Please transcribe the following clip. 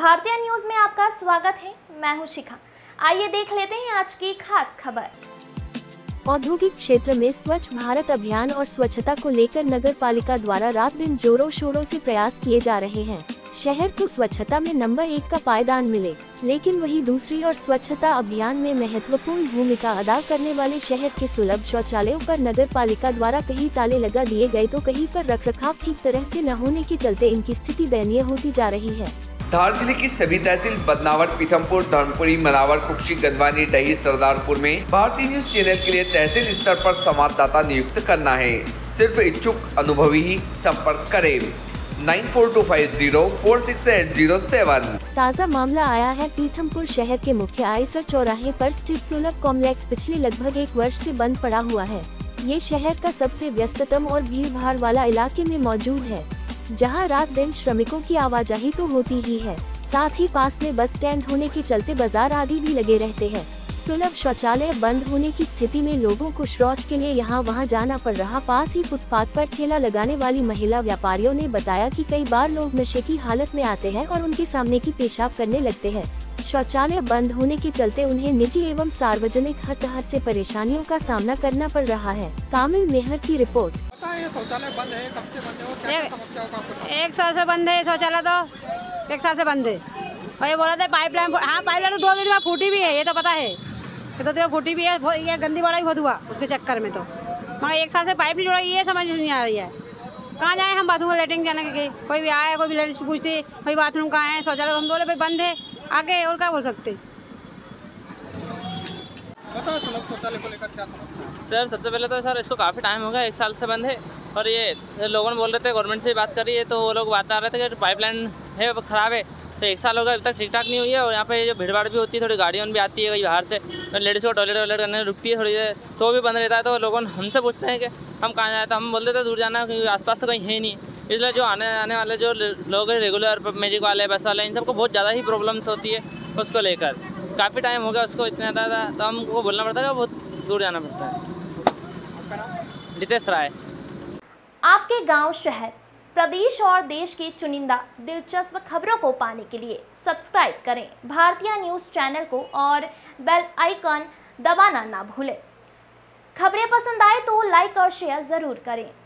भारतीय न्यूज में आपका स्वागत है। मैं हूं शिखा। आइए देख लेते हैं आज की खास खबर। औद्योगिक क्षेत्र में स्वच्छ भारत अभियान और स्वच्छता को लेकर नगर पालिका द्वारा रात दिन जोरों शोरों से प्रयास किए जा रहे हैं। शहर को स्वच्छता में नंबर 1 का पायदान मिले, लेकिन वही दूसरी ओर स्वच्छता अभियान में महत्वपूर्ण भूमिका अदा करने वाले शहर के सुलभ शौचालयों पर नगर पालिका द्वारा कहीं ताले लगा दिए गए तो कहीं पर रखरखाव ठीक तरह से न होने के चलते इनकी स्थिति दयनीय होती जा रही है। धार जिले की सभी तहसील बदनावर, पीथमपुर, धर्मपुरी, मनावर, कुक्षी, गंदवानी, डही, सरदारपुर में भारतीय न्यूज चैनल के लिए तहसील स्तर पर संवाददाता नियुक्त करना है। सिर्फ इच्छुक अनुभवी ही संपर्क करें। 9425046807। ताज़ा मामला आया है पीथमपुर शहर के मुख्य आयसर चौराहे पर स्थित सुलभ कॉम्प्लेक्स पिछले लगभग 1 वर्ष से बंद पड़ा हुआ है। ये शहर का सबसे व्यस्ततम और भीड़-भाड़ वाला इलाके में मौजूद है, जहां रात दिन श्रमिकों की आवाजाही तो होती ही है, साथ ही पास में बस स्टैंड होने के चलते बाजार आदि भी लगे रहते हैं। सुलभ शौचालय बंद होने की स्थिति में लोगों को शौच के लिए यहाँ वहाँ जाना पड़ रहा। पास ही फुटपाथ पर ठेला लगाने वाली महिला व्यापारियों ने बताया कि कई बार लोग नशे की हालत में आते हैं और उनके सामने की पेशाब करने लगते हैं। शौचालय बंद होने के चलते उन्हें निजी एवं सार्वजनिक हर तरह से परेशानियों का सामना करना पड़ रहा है। कामिल मेहर की रिपोर्ट। शौचालय बंद है, कब से बंद है और क्या समस्या होगा? 1 साल से बंद है शौचालय, तो 1 साल से बंद है। और ये बोला था पाइपलाइन, हाँ पाइपलाइन तो 2 दिन में फूटी भी है, ये तो पता है, ये तो फूटी भी है। ये गंदी बड़ा ही बहुत हुआ उसके चक्कर में, तो मगर 1 साल से पाइप नहीं जोड़ा, ये समझ नहीं आ रही है। कहाँ जाए हम बाथरूम लेटरिन जाने के? कोई भी आए, कोई भी लेडीज पूछती भाई बाथरूम कहाँ है, शौचालय, हम बोले भाई बंद है, आगे और क्या बोल सकते। शौचालय को लेकर क्या समस्या? सर सबसे पहले तो सर इसको काफ़ी टाइम हो गया, 1 साल से बंद है। और ये लोगों ने बोल रहे थे, गवर्नमेंट से बात करी है तो वो लोग बात आ रहे थे कि पाइपलाइन है ख़राब है, तो 1 साल हो गया अभी तक ठीक ठाक नहीं हुई है। और यहाँ पे जो भीड़ भाड़ भी होती है, थोड़ी गाड़ियों भी आती है कहीं बाहर से, लेडीज़ को टॉयलेट करने रुकती है थोड़ी देर, तो भी बंद रहता है। तो लोगों हमसे पूछते हैं कि हम कहाँ जाए, तो हम बोलते थे दूर जाना, क्योंकि आसपास तो कहीं है नहीं। इसलिए जो आने वाले जो लोग हैं रेगुलर मैजिक वाले, बस वाले, इन सबको बहुत ज़्यादा ही प्रॉब्लम्स होती है उसको लेकर। काफ़ी टाइम हो गया उसको इतना ज़्यादा, तो हमको बोलना पड़ता है, बहुत दूर जाना पड़ता है। रितेश राय। आपके गांव, शहर, प्रदेश और देश की चुनिंदा दिलचस्प खबरों को पाने के लिए सब्सक्राइब करें भारतीय न्यूज़ चैनल को और बेल आइकन दबाना ना भूलें। खबरें पसंद आए तो लाइक और शेयर ज़रूर करें।